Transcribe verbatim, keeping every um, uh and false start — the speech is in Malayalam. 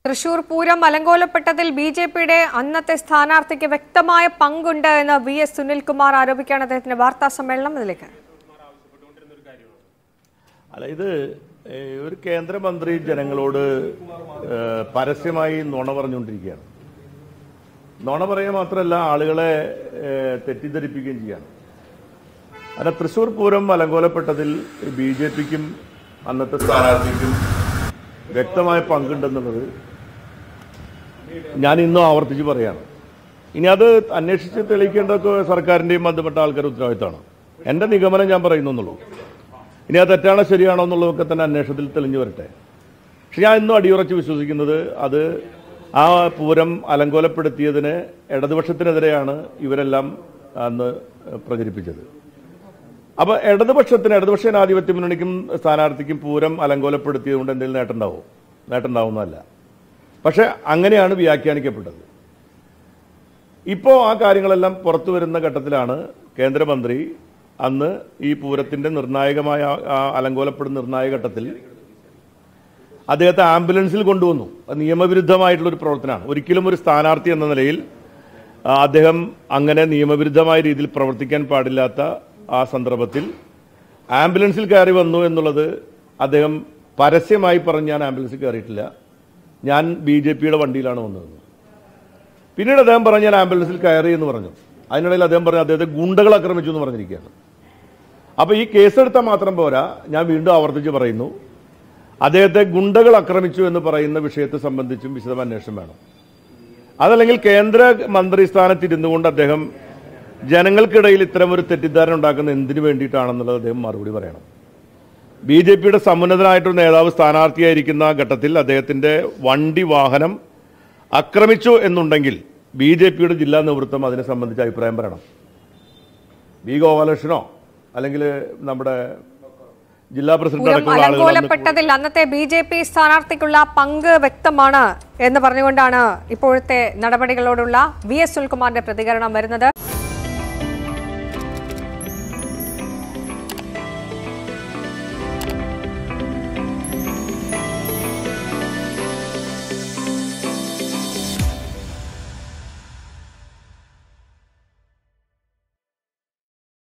തൃശൂർ പൂരം അലങ്കോലപ്പെട്ടതിൽ ബി ജെ പിയുടെ അന്നത്തെ സ്ഥാനാർത്ഥിക്ക് വ്യക്തമായ പങ്കുണ്ട് എന്ന് വി എസ് സുനിൽകുമാർ ആരോപിക്കുകയാണ്. അദ്ദേഹത്തിന്റെ വാർത്താ സമ്മേളനം ഇതിലേക്ക്. അല്ല, ഇത് ഒരു കേന്ദ്രമന്ത്രി ജനങ്ങളോട് പരസ്യമായി നുണ പറഞ്ഞുകൊണ്ടിരിക്കുകയാണ്. നുണ പറയുക മാത്രമല്ല, ആളുകളെ തെറ്റിദ്ധരിപ്പിക്കുകയും ചെയ്യാണ്. അല്ല, തൃശൂർ പൂരം അലങ്കോലപ്പെട്ടതിൽ ബി ജെ പിക്കും അന്നത്തെ സ്ഥാനാർത്ഥിക്കും വ്യക്തമായ പങ്കുണ്ടെന്നുള്ളത് ഞാൻ ഇന്നും ആവർത്തിച്ച് പറയാണ്. ഇനി അത് അന്വേഷിച്ച് തെളിയിക്കേണ്ടതൊക്കെ സർക്കാരിൻ്റെയും ബന്ധപ്പെട്ട ആൾക്കാരുടെ ഉത്തരവാദിത്തമാണ്. എൻ്റെ നിഗമനം ഞാൻ പറയുന്നുള്ളൂ. ഇനി അത് തെറ്റാണോ ശരിയാണോ എന്നുള്ളതൊക്കെ തന്നെ അന്വേഷണത്തിൽ തെളിഞ്ഞു വരട്ടെ. പക്ഷെ ഞാൻ ഇന്നും അടിയുറച്ച് വിശ്വസിക്കുന്നത് അത് ആ പൂരം അലങ്കോലപ്പെടുത്തിയതിന് ഇടതുപക്ഷത്തിനെതിരെയാണ് ഇവരെല്ലാം അന്ന് പ്രചരിപ്പിച്ചത്. അപ്പോൾ ഇടതുപക്ഷത്തിന് ഇടതുപക്ഷ ജനാധിപത്യ മുന്നണിക്കും സ്ഥാനാർത്ഥിക്കും പൂരം അലങ്കോലപ്പെടുത്തിയത് കൊണ്ട് എന്തെങ്കിലും നേട്ടം ഉണ്ടാവും നേട്ടം ഉണ്ടാവുന്നതല്ല. പക്ഷെ അങ്ങനെയാണ് വ്യാഖ്യാനിക്കപ്പെട്ടത്. ഇപ്പോൾ ആ കാര്യങ്ങളെല്ലാം പുറത്തു വരുന്ന ഘട്ടത്തിലാണ് കേന്ദ്രമന്ത്രി അന്ന് ഈ പൂരത്തിൻ്റെ നിർണായകമായ അലങ്കോലപ്പെടുന്ന നിർണായക ഘട്ടത്തിൽ അദ്ദേഹത്തെ ആംബുലൻസിൽ കൊണ്ടുവന്നു. നിയമവിരുദ്ധമായിട്ടുള്ളൊരു പ്രവർത്തനമാണ്. ഒരിക്കലും ഒരു സ്ഥാനാർത്ഥി എന്ന നിലയിൽ അദ്ദേഹം അങ്ങനെ നിയമവിരുദ്ധമായ രീതിയിൽ പ്രവർത്തിക്കാൻ പാടില്ലാത്ത ആ സന്ദർഭത്തിൽ ആംബുലൻസിൽ കയറി വന്നു എന്നുള്ളത് അദ്ദേഹം പരസ്യമായി പറഞ്ഞ് ഞാൻ ആംബുലൻസിൽ കയറിയിട്ടില്ല, ഞാൻ ബി ജെ പിയുടെ വണ്ടിയിലാണ് വന്നതെന്ന്. പിന്നീട് അദ്ദേഹം പറഞ്ഞു ഞാൻ ആംബുലൻസിൽ കയറി എന്ന് പറഞ്ഞു. അതിനിടയിൽ അദ്ദേഹം പറഞ്ഞു അദ്ദേഹത്തെ ഗുണ്ടകൾ ആക്രമിച്ചു എന്ന് പറഞ്ഞിരിക്കുകയാണ്. അപ്പോൾ ഈ കേസെടുത്താൽ മാത്രം പോരാ, ഞാൻ വീണ്ടും ആവർത്തിച്ച് പറയുന്നു, അദ്ദേഹത്തെ ഗുണ്ടകൾ ആക്രമിച്ചു എന്ന് പറയുന്ന വിഷയത്തെ സംബന്ധിച്ചും വിശദമായ അന്വേഷണം വേണം. അതല്ലെങ്കിൽ കേന്ദ്ര മന്ത്രി സ്ഥാനത്തിരുന്നു കൊണ്ട് അദ്ദേഹം ജനങ്ങൾക്കിടയിൽ ഇത്തരം ഒരു തെറ്റിദ്ധാരണ ഉണ്ടാക്കുന്ന എന്തിനു വേണ്ടിയിട്ടാണെന്നുള്ളത് അദ്ദേഹം മറുപടി പറയണം. ബി ജെ പിയുടെ സമുന്നതനായിട്ടൊരു നേതാവ് സ്ഥാനാർത്ഥിയായിരിക്കുന്ന ഘട്ടത്തിൽ അദ്ദേഹത്തിൻ്റെ വണ്ടി വാഹനം ആക്രമിച്ചു എന്നുണ്ടെങ്കിൽ ബി ജെ പിയുടെ ജില്ലാ നേതൃത്വം അതിനെ സംബന്ധിച്ച് അഭിപ്രായം പറയണം. ബി ഗോപാലകൃഷ്ണനോ അല്ലെങ്കിൽ നമ്മുടെ ജില്ലാ പ്രസിഡന്റ് അലങ്കോലപ്പെട്ടതിൽ അന്നത്തെ ബി ജെ പി സ്ഥാനാർത്ഥിക്കുള്ള പങ്ക് വ്യക്തമാണ് എന്ന് പറഞ്ഞുകൊണ്ടാണ് ഇപ്പോഴത്തെ നടപടികളോടുള്ള വി എസ് സുനിൽകുമാറിന്റെ പ്രതികരണം വരുന്നത്.